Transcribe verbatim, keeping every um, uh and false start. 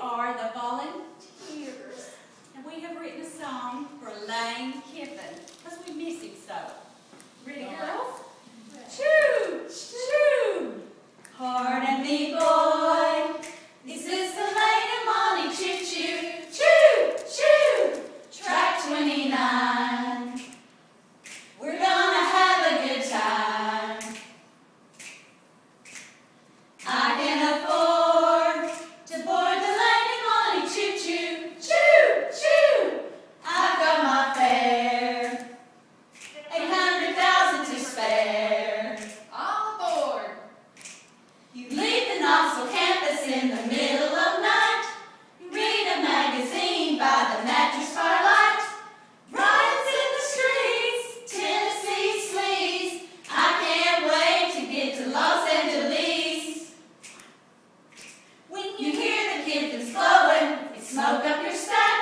are the Volunteers, and we have written a song for Lane Kiffin, because we miss him so. Ready, girls? Choo! Choo! Pardon me, boy, this is the Lane and Molly choo-choo. Choo! Choo! Track twenty-nine. We're gonna have a good time. I can afford to board the Lane and Molly choo-choo. Choo! Choo! I've got my fare. Eight hundred thousand to spare. All aboard. You leave the Knoxville campus in the middle of night. You read a magazine by the mattress firelight. Riots in the streets, Tennessee sleaze. I can't wait to get to Los Angeles. When you hear the Kiffins blowing, it smoke up your stack.